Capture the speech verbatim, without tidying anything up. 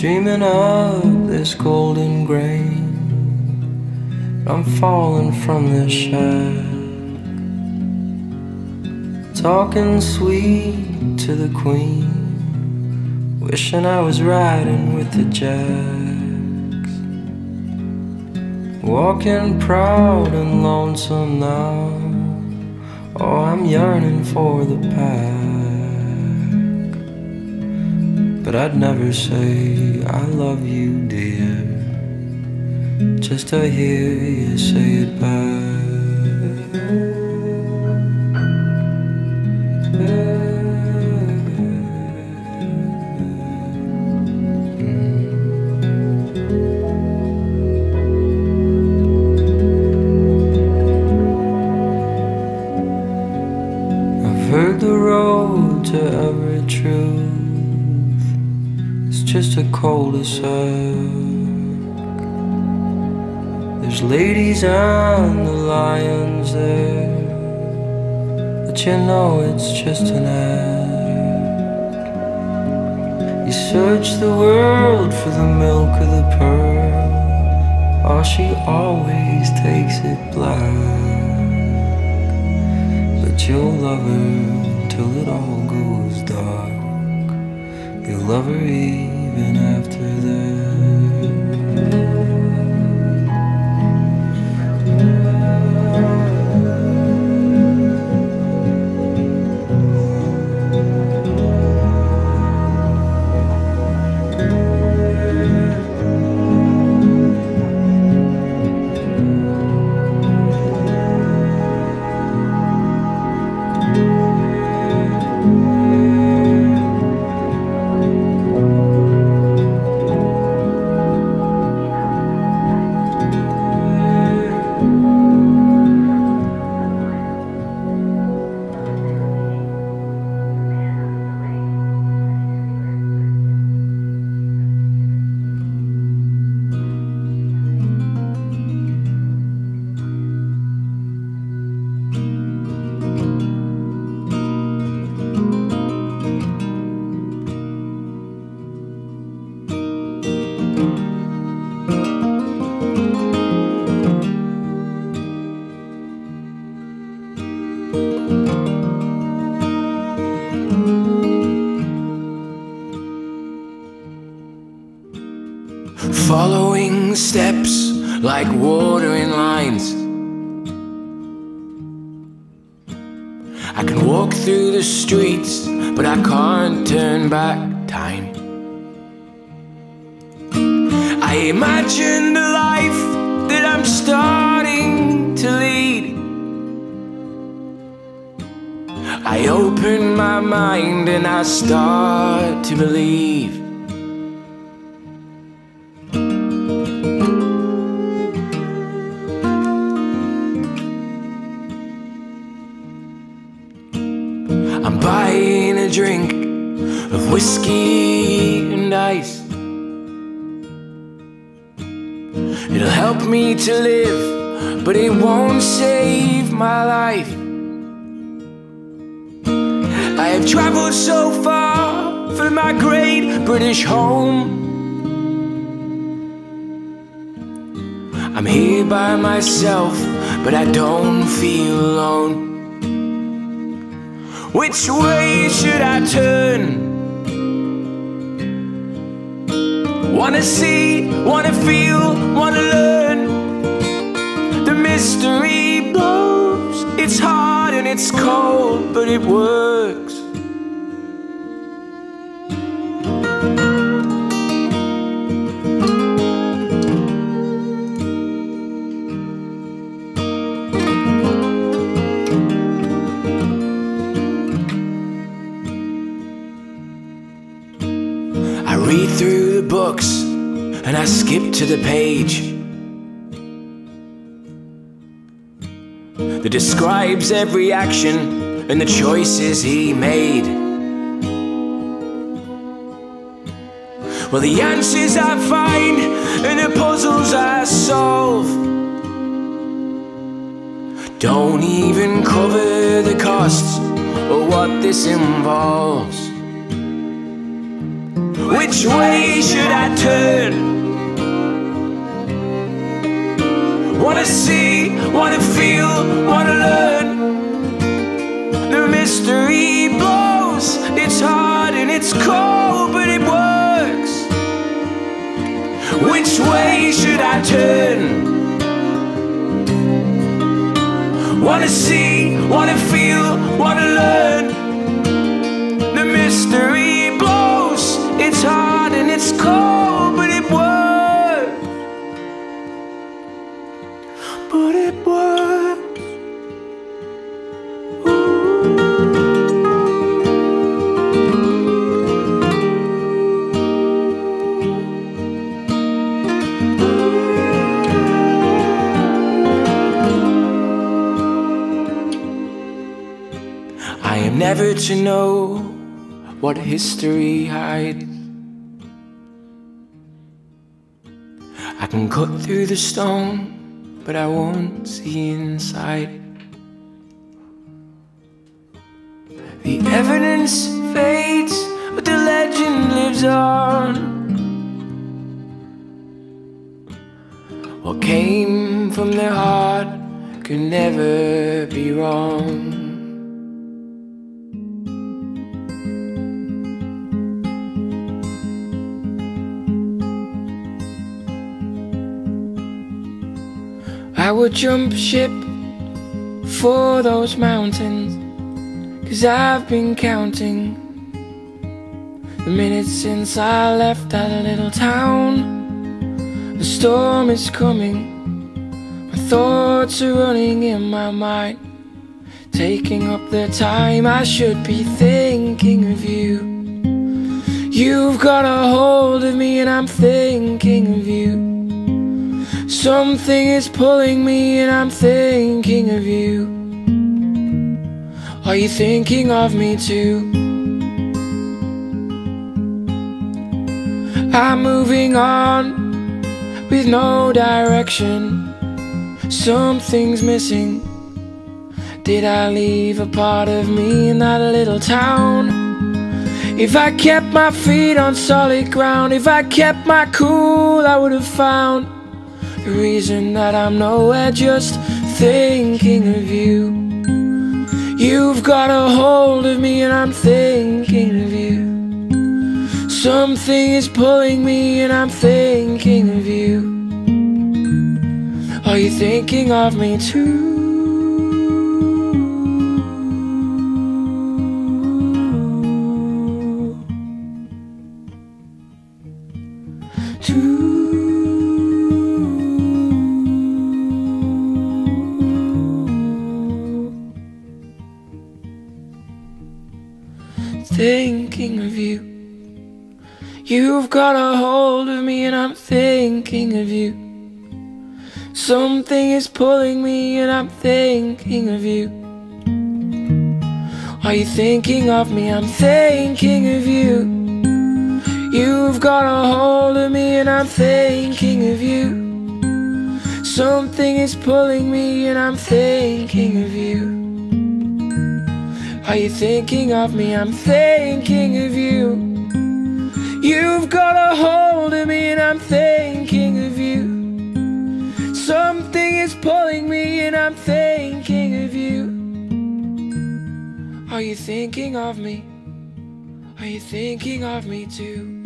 dreaming of this golden grain. I'm falling from this shack, talking sweet to the queen, wishing I was riding with the jacks, walking proud and lonesome now. Oh, I'm yearning for the pack, but I'd never say I love you, dear, just to hear you say it back. I've heard the road to every truth is just a cul-de-sac. There's ladies and the lions there, but you know it's just an act. You search the world for the milk of the pearl, oh, she always takes it black. But you'll love her till it all goes dark, you'll love her even after that. Following steps like watering lines, I can walk through the streets, but I can't turn back time. I imagine the life that I'm starting to lead. I open my mind and I start to believe. I'm buying a drink of whiskey and ice. It'll help me to live, but it won't save my life. I have traveled so far from my great British home. I'm here by myself, but I don't feel alone. Which way should I turn? Wanna see, wanna feel, wanna learn. The mystery blows. It's hard and it's cold, but it works. I read through the books and I skip to the page that describes every action and the choices he made. Well, the answers I find and the puzzles I solve don't even cover the costs or what this involves. Which way should I turn? Wanna see, wanna feel, wanna learn. The mystery blows. It's hard and it's cold, but it works. Which way should I turn? Wanna see, wanna feel, wanna learn. The mystery blows. It's hard and it's cold, but it works. But it works. Ooh. I am never to know what history hides. I can cut through the stone, but I won't see inside. The evidence fades, but the legend lives on. What came from their heart could never be wrong. I would jump ship for those mountains, 'cause I've been counting the minutes since I left that little town. The storm is coming, my thoughts are running in my mind, taking up the time I should be thinking of you. You've got a hold of me and I'm thinking of you. Something is pulling me and I'm thinking of you. Are you thinking of me too? I'm moving on with no direction. Something's missing. Did I leave a part of me in that little town? If I kept my feet on solid ground, if I kept my cool, I would have found the reason that I'm nowhere, just thinking of you. You've got a hold of me and I'm thinking of you. Something is pulling me and I'm thinking of you. Are you thinking of me too? Too. Thinking of you. You've got a hold of me and I'm thinking of you. Something is pulling me and I'm thinking of you. Are you thinking of me? I'm thinking of you. You've got a hold of me and I'm thinking of you. Something is pulling me and I'm thinking of you. Are you thinking of me? I'm thinking of you. You've got a hold of me and I'm thinking of you. Something is pulling me and I'm thinking of you. Are you thinking of me? Are you thinking of me too?